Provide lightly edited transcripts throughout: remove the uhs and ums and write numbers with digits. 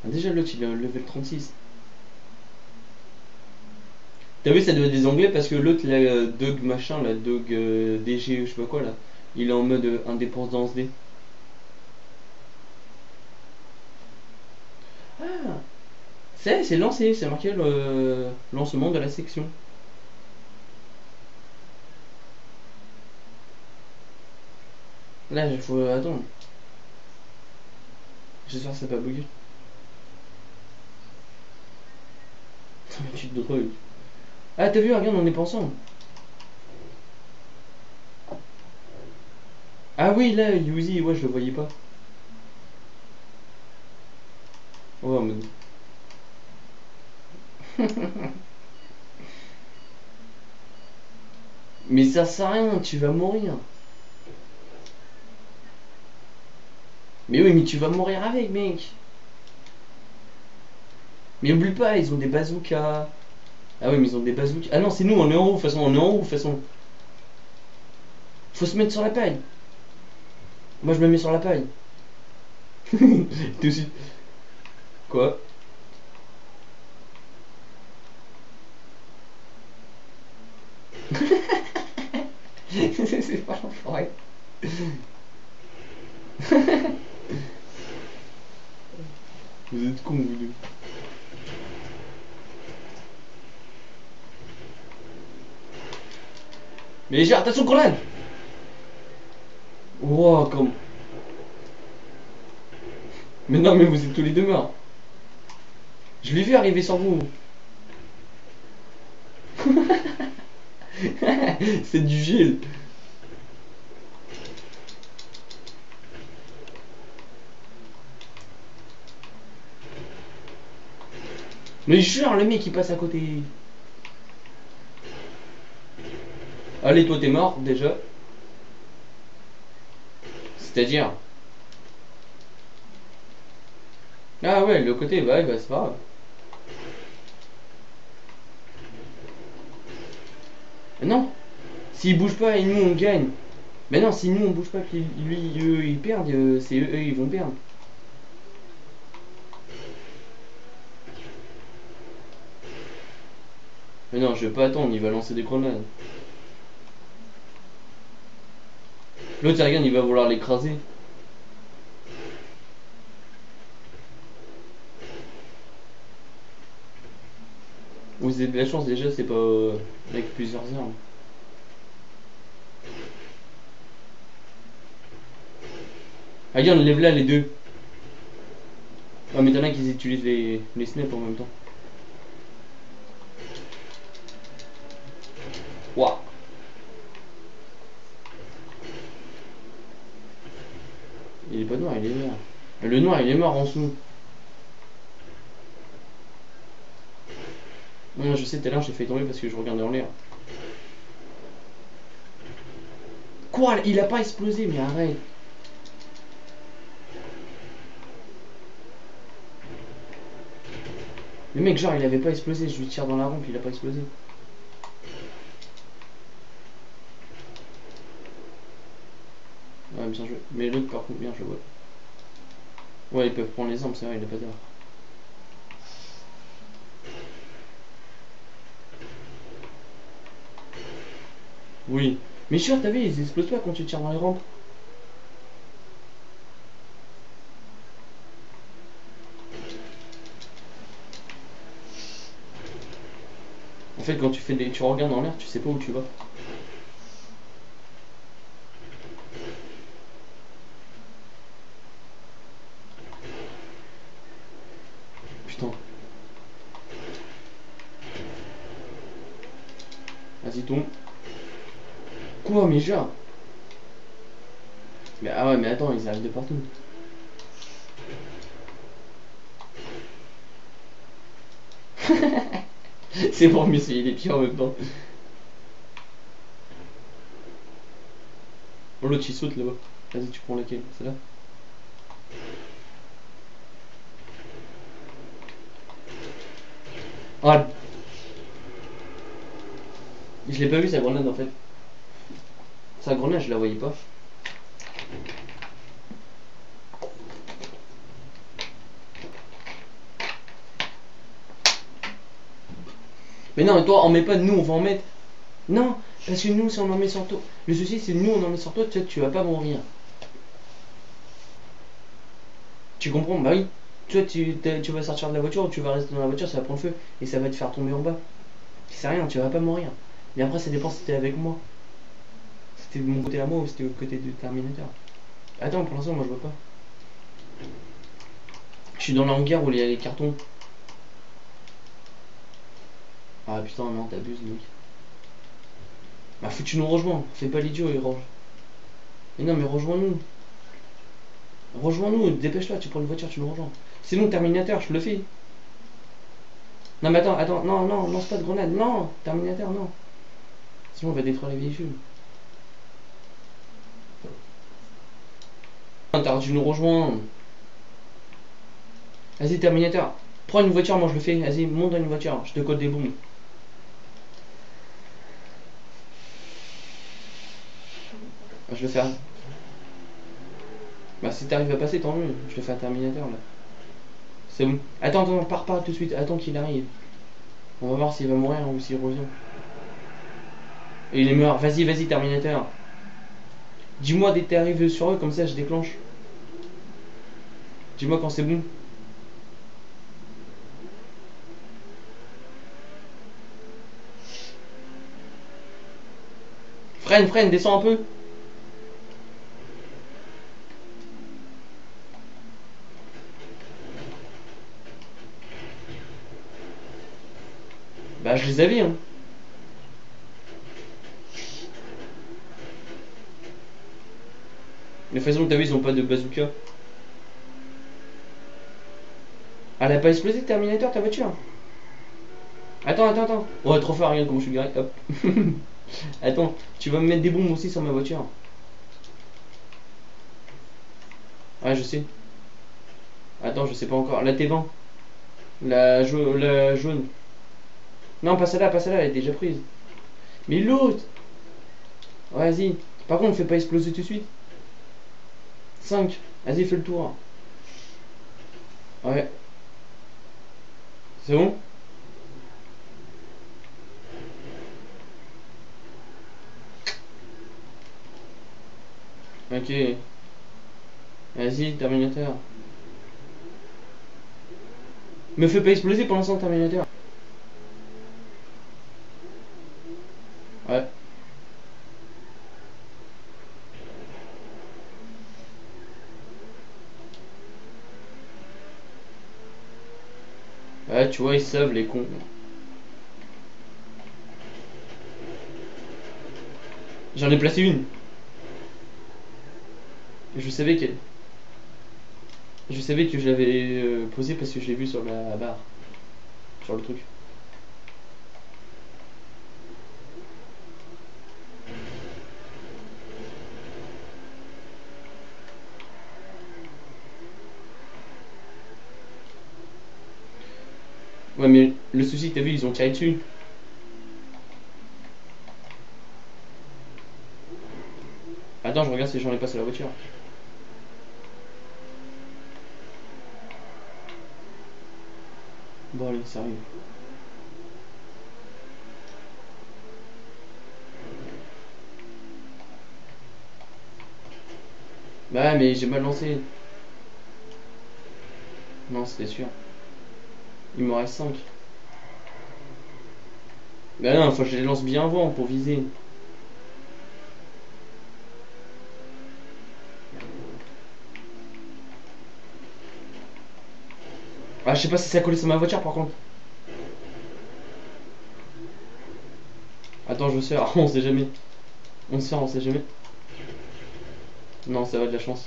Ah, déjà l'autre il est au level 36. T'as vu, ça doit être des anglais parce que l'autre là, Doug machin, là, Doug DG, je sais pas quoi là, il est en mode indépendance D. Ah, c'est lancé, c'est marqué le lancement de la section. Là, il faut attendre. J'espère que ça va pas bugger. Mais tu te drogues. Ah, t'as vu, regarde, on est pas ensemble. Ah oui, là, Yuzi, ouais, je le voyais pas. Oh, mais... mais ça sert à rien, tu vas mourir. Mais oui, mais tu vas mourir avec, mec. Mais oublie pas, ils ont des bazookas. Ah oui, mais ils ont des bazookas. Ah non, c'est nous, on est en haut, de toute façon, on est en haut, de toute façon. Faut se mettre sur la paille. Moi, je me mets sur la paille. Tout de suite. Quoi? C'est pas l'enfoiré. Vous êtes cons, vous deux. Mais j'ai attention, grenade. Wow, comme... Mais non, mais vous êtes tous les deux morts. Je l'ai vu arriver sur vous. C'est du gel. Mais jure, le mec il passe à côté. Allez, toi t'es mort déjà. C'est-à-dire. Ah ouais, le côté, bah c'est pas grave. Non, s'il bouge pas et nous on gagne. Mais non, si nous on bouge pas, puis lui, eux ils perdent, c'est eux, ils vont perdre. Mais non, je vais pas attendre, il va lancer des grenades. L'autre, regarde, il va vouloir l'écraser. Vous avez de la chance déjà, c'est pas avec plusieurs armes. Ah, regarde, lève là les deux. Ah, mais t'en as qui utilisent les snaps en même temps. Waouh. Il est pas noir, il est vert. Le noir, il est mort en dessous. Non, je sais, tout à l'heure j'ai failli tomber parce que je regardais en l'air. Quoi? Il a pas explosé, mais arrête. Le mec, genre, il avait pas explosé. Je lui tire dans la rampe, il a pas explosé. Ouais, bien joué. Mais l'autre, par contre, bien, je vois. Ouais, ils peuvent prendre les armes, c'est vrai, il a pas d'armes. Oui. Mais sûr, t'as vu, ils explosent pas quand tu tires dans les rampes. En fait, quand tu fais des. Tu regardes en l'air, tu sais pas où tu vas. Putain. Vas-y, tombe. Quoi, mais genre. Mais ah ouais, mais attends, ils arrivent de partout. C'est pour m'essayer les pieds en même temps. Oh, l'autre il saute là-bas. Vas-y, tu prends laquelle? C'est là? Ah, je l'ai pas vu sa grenade en fait. Sa grenade, je la voyais pas. Mais non, toi, on met pas, nous, on va en mettre. Non, parce que nous, si on en met sur toi. Le souci, c'est que nous, on en met sur toi, tu vas pas mourir. Tu comprends? Bah oui. Toi, tu vas sortir de la voiture, ou tu vas rester dans la voiture, ça va prendre feu. Et ça va te faire tomber en bas. C'est rien, tu vas pas mourir. Mais après, ça dépend si t'es avec moi. C'était de mon côté à moi ou c'était au côté du Terminator. Attends, pour l'instant, moi, je vois pas. Je suis dans la hangar où il y a les cartons. Ah putain, non, t'abuses, mec. Bah, faut que tu nous rejoins. Fais pas l'idiot et range. Mais non, mais rejoins-nous. Rejoins-nous, dépêche-toi, tu prends une voiture, tu nous rejoins. C'est bon, Terminator, je le fais. Non, mais attends, non, non, lance pas de grenade, non, Terminator, non. Sinon, on va détruire les véhicules. T'as dû nous rejoindre. Vas-y, Terminator, prends une voiture, moi je le fais. Vas-y, monte dans une voiture, je te code des bombes. Je le fais. Bah, si t'arrives à passer, tant mieux. Je le fais à Terminator là. C'est bon. Attends, pars pas tout de suite. Attends qu'il arrive. On va voir s'il va mourir ou s'il revient. Et il est mort. Vas-y, Terminator. Dis-moi dès que t'arrives sur eux, comme ça je déclenche. Dis-moi quand c'est bon. Freine, descends un peu. Bah, je les avais, hein. Mais de toute façon, t'as vu, ils ont pas de bazooka. Ah, elle a pas explosé, Terminator, ta voiture? Attends. Ouais, trop fort, regarde comment je suis garé. Hop. Attends, tu vas me mettre des bombes aussi sur ma voiture. Ouais, je sais. Attends, je sais pas encore. La T20. La jaune. Non, pas celle-là, elle est déjà prise. Mais l'autre. Vas-y. Par contre, fais pas exploser tout de suite. 5. Vas-y, fais le tour. Ouais. C'est bon? Ok. Vas-y, Terminator. Me fais pas exploser pour l'instant, Terminator. Ouais. Ouais, tu vois, ils savent, les cons. J'en ai placé une. Je savais que... Je savais que je l'avais posée parce que je l'ai vu sur la barre. Sur le truc. Ouais, mais le souci, t'as vu, ils ont tiré dessus. Attends, je regarde si j'en ai passé la voiture. Bon, allez, sérieux. Bah, mais j'ai mal lancé. Non, c'était sûr. Il m'en reste 5. Bah non, faut que je les lance bien avant pour viser. Ah, je sais pas si ça a collé sur ma voiture par contre. Attends, je sors. On sait jamais. On sort, on sait jamais. Non, ça va de la chance.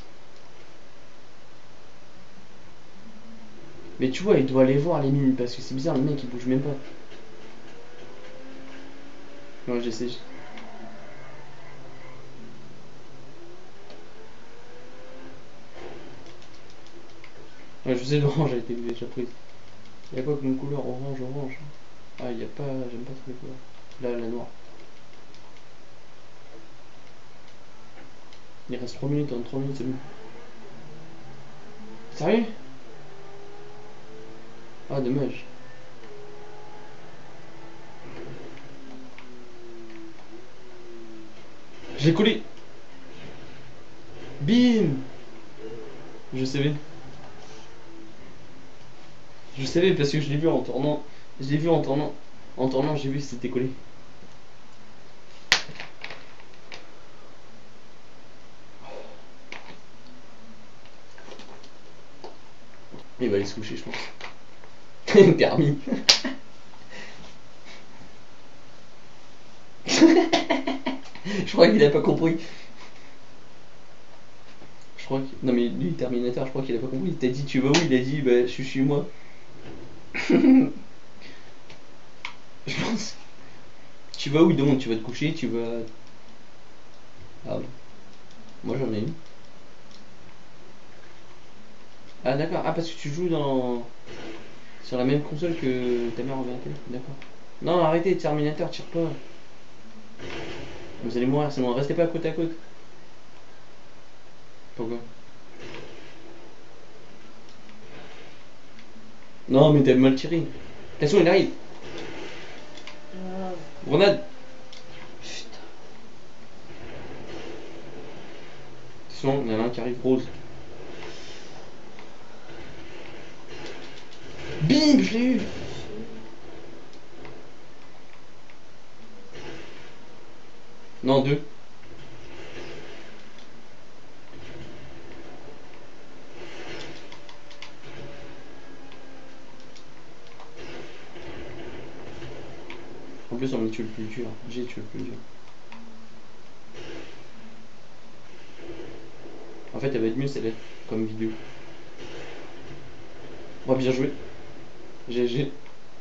Mais tu vois, il doit aller voir les mines parce que c'est bizarre, le mec il bouge même pas. Ouais, j'essaie. Ouais, je sais, l'orange a été déjà prise. Y'a quoi comme couleur? Orange. Ah, y a pas. J'aime pas trop les couleurs. Là, la noire. Il reste 3 minutes, en 3 minutes c'est bon. Sérieux? Ah, dommage. l'ai collé. Bim. Je savais. Je savais parce que je l'ai vu en tournant. Je l'ai vu en tournant. En tournant, j'ai vu que c'était collé. Il va aller se coucher, je pense. Permis. Je crois qu'il a pas compris. Je crois que... Non mais lui, Terminator, je crois qu'il a pas compris. Il t'a dit tu vas où? Il a dit bah je suis chez moi. Je pense. Tu vas où? Il demande tu vas te coucher, tu vas... Ah oui. Moi j'en ai une. Ah d'accord, ah parce que tu joues dans... sur la même console que ta mère en vérité. D'accord. Non arrêtez, Terminator, tire pas. Vous allez mourir, sinon restez pas côte à côte. Pourquoi? Non mais t'as mal tiré. Attention il arrive. Grenade. Putain. Attention, il y en a un qui arrive rose. Bim, je l'ai eu. Non, deux. En plus, on me tue le plus dur. J'ai tué le plus dur. En fait, elle va être mieux celle-là, comme vidéo. Oh, bien joué. GG.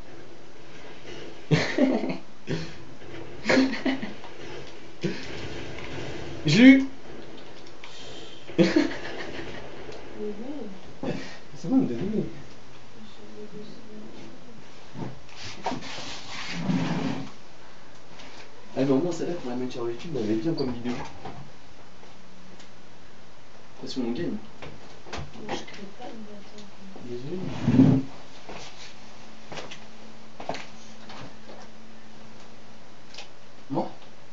Je l'ai eu. C'est bon, deviner. Ah, mais au moins, celle-là, pour la mettre sur YouTube, elle va être bien comme vidéo. Parce qu'on gagne. Je crée pas de bâtard. Désolé. Moi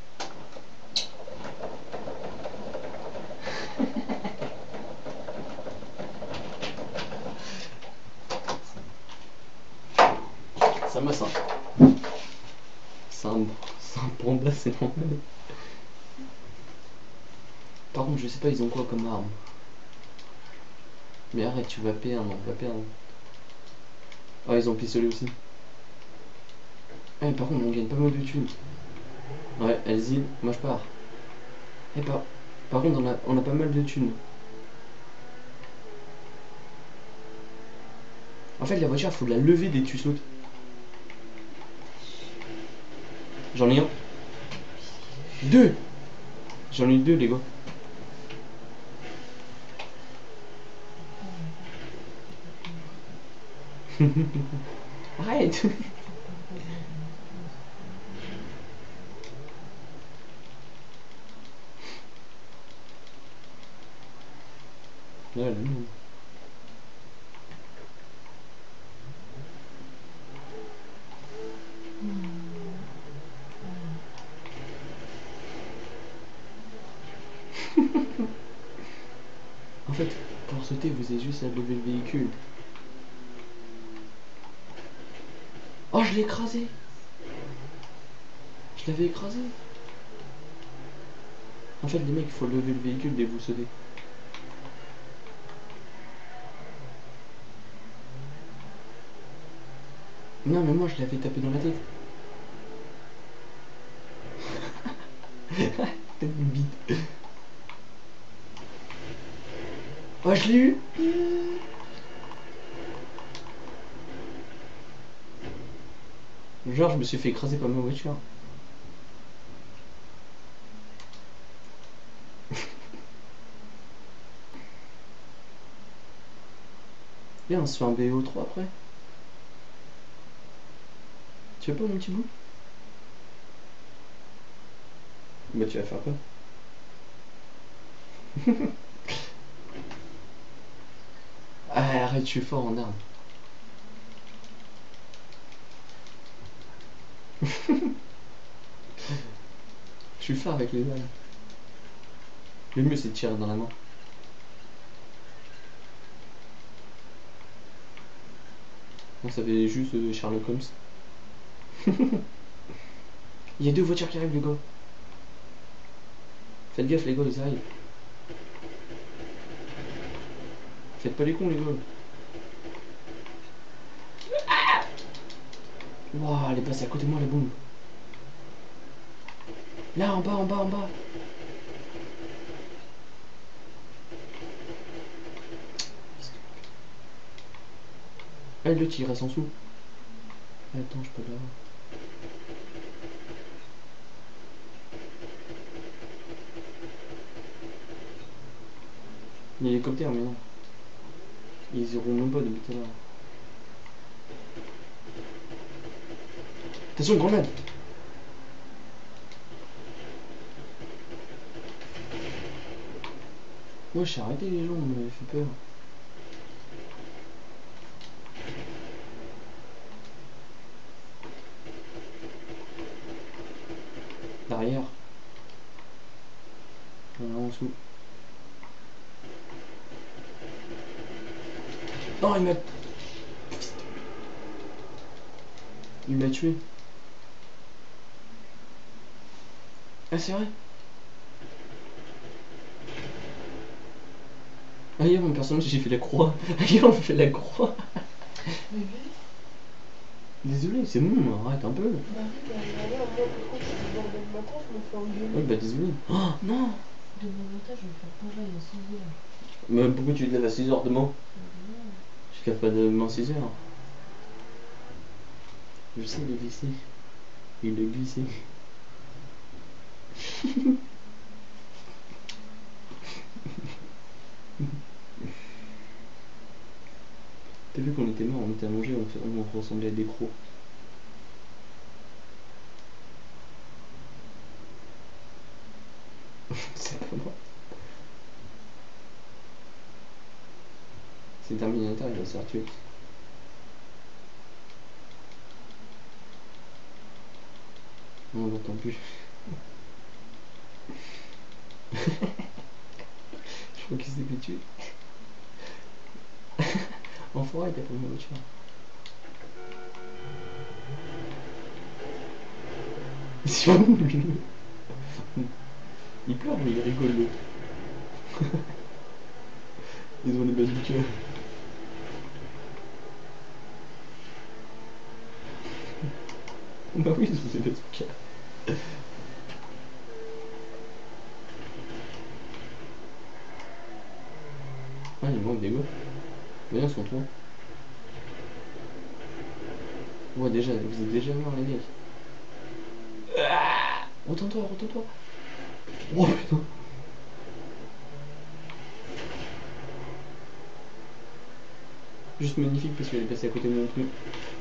ça m'a ça. C'est un panda, c'est normal. Par contre, je sais pas, ils ont quoi comme arme. Mais arrête, tu vas perdre, on va perdre. Ah, ils ont pistolet aussi. Eh, par contre, on gagne pas mal de thunes. Ouais, allez-y, moi je pars. Eh, par contre, on a pas mal de thunes. En fait, la voiture, faut la lever dès que tu sautes. J'en ai un. Deux. J'en ai deux, les gars. Arrête. Ouais, non. En fait, pour sauter, vous avez juste à lever le véhicule. Oh, je l'ai écrasé. Je l'avais écrasé. En fait, les mecs, il faut lever le véhicule dès que vous sautez. Non, mais moi, je l'avais tapé dans la tête. Tête une bite. Oh, je l'ai eu. Genre, je me suis fait écraser par ma voiture. Viens, on se fait un BO3 après. Tu veux pas mon petit bout? Bah tu vas faire quoi? Ah, arrête, je suis fort en armes. Je suis fort avec les balles. Le mieux c'est de tirer dans la main. Non, ça fait juste Sherlock Holmes. Il y a 2 voitures qui arrivent, les gars. Faites gaffe, les gars, ils arrivent. Faites pas les cons, les gars. Waouh, elle est passée à côté de moi, la bombe. Là, en bas, en bas, en bas. Ah, le tir, il reste en dessous. Attends, je peux l'avoir. L'hélicoptère, mais non. Ils iront même pas depuis tout à l'heure. Attention, grenade! Ouais, j'ai arrêté les gens, on m'avait fait peur. Derrière. Voilà, en dessous. Non, il m'a tué. Ah, c'est vrai? Ah, hier, mon personnage, j'ai fait la croix. Ah, hier, on fait la croix. Bébé. Désolé, c'est bon, arrête un peu. Bah oui, bah alors, moi, pourquoi je suis bordel le matin, je me fais engueuler. Oui, bah désolé. Oh, non! Demain matin, je vais faire pareil à 6 heures. Mais pourquoi tu te lèves à 6h demain? Je ne pas demain 6h. Je sais, il est glissé. Il est glissé. T'as vu qu'on était mort, on était allongé, on ressemblait à des crocs. C'est pas moi. C'est Terminator, il va se faire tuer. Non, on l'entend plus. Je crois qu'il s'est fait tuer. En forêt, t'as pas ma voiture. C'est bon, lui. Il pleure, mais il rigole, l'autre. Ils ont les bazookas. Bah oui, ils ont des bazookas. Ah, il manque des gars. Viens, sont toi. Ouais, déjà, vous êtes déjà morts, les mecs. Ah, retourne-toi, retourne-toi. Oh putain. Juste magnifique parce qu'elle est passée à côté de mon truc.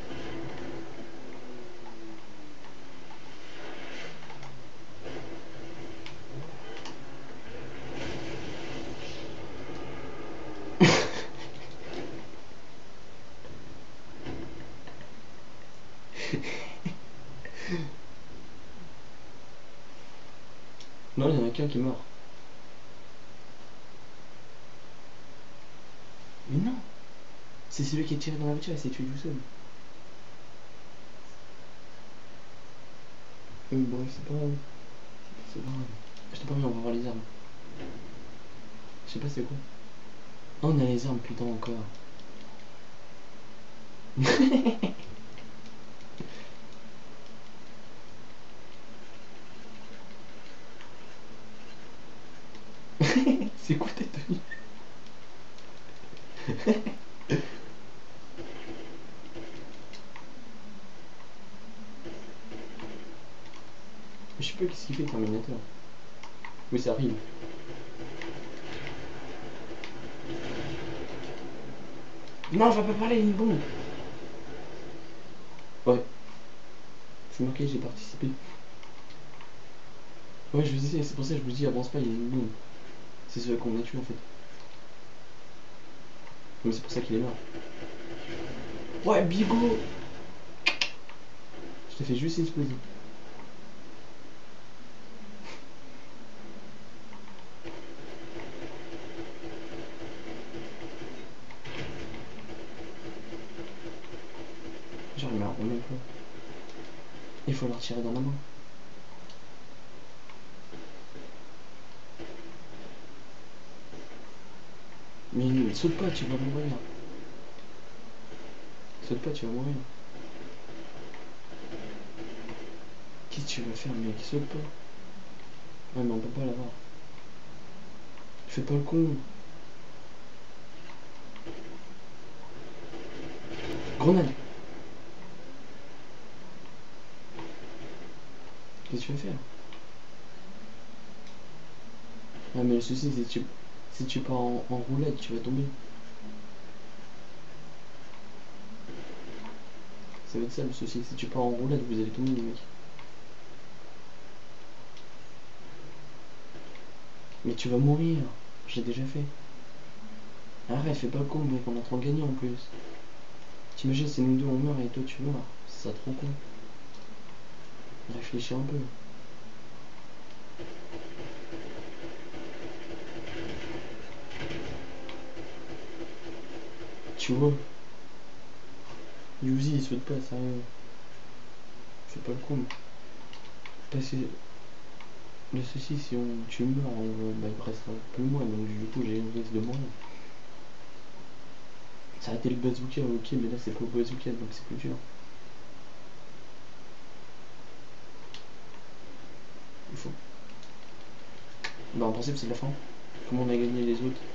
Non, il y en a qu'un qui est mort. Mais non, c'est celui qui est tiré dans la voiture et s'est tué tout seul. Bref, c'est pas grave. C'est pas grave. Je t'ai pas mis, on va voir les armes. Je sais pas c'est quoi. Oh, on a les armes, putain, encore. C'est quoi ta tenue? Je sais pas qu'est-ce qu'il fait, Terminator. Mais ça arrive. Non, je vais pas parler, il est bon. Ouais. C'est marqué, j'ai participé. Ouais, je vous disais, c'est pour ça que je vous dis, avance pas, il est bon. C'est celui qu'on a tué en fait. Mais c'est pour ça qu'il est mort. Ouais, Bigo! Je t'ai fait juste exploser. Genre il m'a même pas. Il faut le retirer dans la main. Mais saute pas, tu vas mourir. Saute pas, tu vas mourir. Qu'est-ce que tu vas faire, mec? Saute pas. Ouais, mais on peut pas l'avoir. Fais pas le con. Grenade. Qu'est-ce que tu vas faire? Ah, mais le souci, c'est que si tu pars en roulette, tu vas tomber. Ça va être ça le souci. Si tu pars en roulette, vous allez tomber, les mecs. Mais tu vas mourir. J'ai déjà fait. Arrête, fais pas le con, mec. On est en train de gagner en plus. T'imagines, c'est nous deux, on meurt et toi tu meurs. C'est ça trop con. Réfléchis un peu. Tu vois. Yuzi, il saute pas, sérieux. Fais pas le con. Parce que le souci, si tu meurs, bah, il restera plus moi, donc du coup j'ai une risque de mourir. Ça a été le bazooka, ok, mais là c'est pas le bazooka, donc c'est plus dur. Il faut. Bah en principe c'est la fin. Comment on a gagné les autres?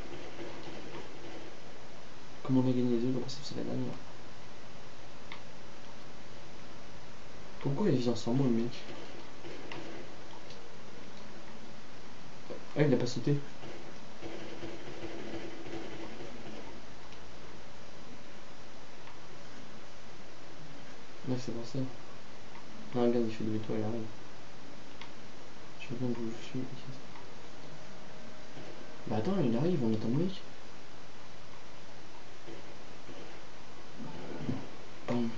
Comment on a gagné les autres? En principe c'est la dernière. Pourquoi il vient sans moi le mec? Ah il a pas sauté. Ouais c'est pour ça. Ah regarde il fait demi-tour, il arrive. Je regarde où je suis. Bah attends il arrive, on attend le mec. Bam.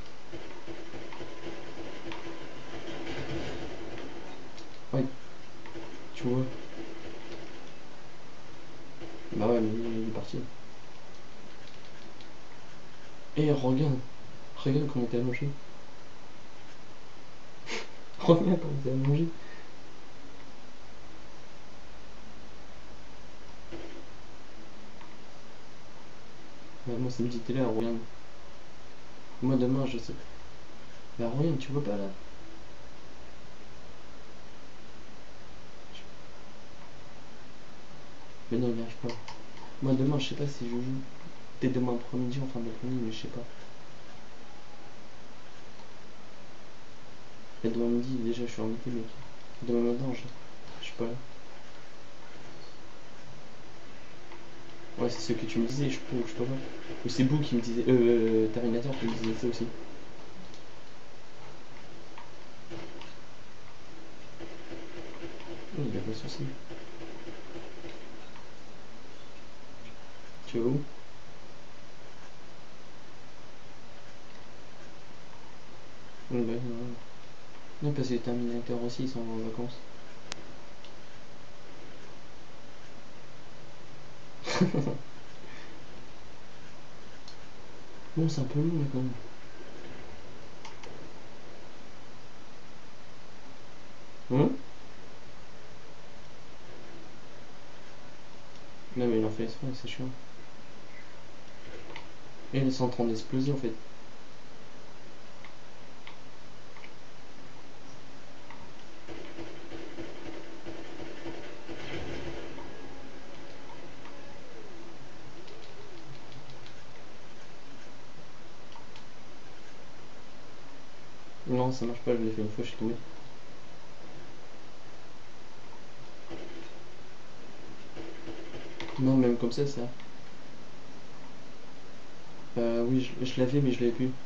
Ouais. Tu vois. Bah ouais mais il est parti. Eh regarde. Regarde comment t'es allongé. Regarde comment t'es allongé. Bah, moi ça me dit t'es là, regarde. Moi demain je sais. Bah regarde, tu vois pas là. Mais non il n'y arrive pas. Moi demain je sais pas si je joue. Peut-être demain après-midi en fin d'après-midi mais je sais pas. Et demain midi déjà je suis invité mec. Demain matin je suis pas là. Ouais c'est ce que tu me disais, je peux pas. Ou c'est Bou qui me disait. Terminator qui me disait ça aussi. Il y a pas de soucis. Tu vas où? Ouais, bah, non. Non parce que les Terminator aussi ils sont en vacances. Bon c'est un peu long là quand même. Hein? Non mais il en fait exprès, c'est chiant. Et ils sont en train d'exploser en fait. Non ça marche pas, je l'ai fait une fois, je suis tombé. Non même comme ça. Oui je l'avais mais je l'avais plus.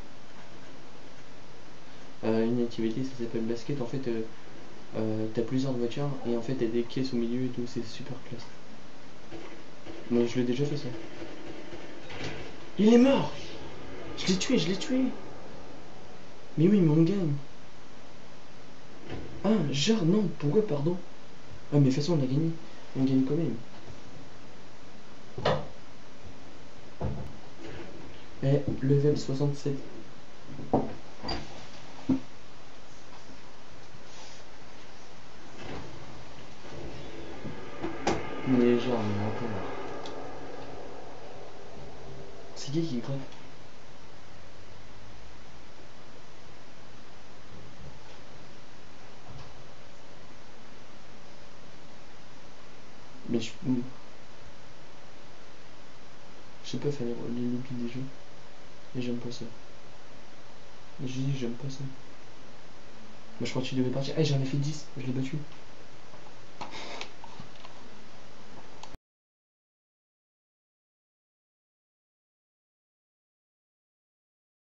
Une activité ça s'appelle basket en fait. T'as plusieurs voitures et en fait t'as des caisses au milieu et tout, c'est super classe. Mais je l'ai déjà fait ça. Il est mort. Je l'ai tué, je l'ai tué. Mais oui mais on gagne. Ah genre non, pourquoi pardon? Ah mais de toute façon on a gagné. On gagne quand même. Eh, level 67. C'est qui gratte? Mais je sais pas faire les lobbies des jeux. Et j'aime pas ça. Je dis j'aime pas ça. Moi je crois que tu devais partir. Eh, j'en ai fait 10, je l'ai battu.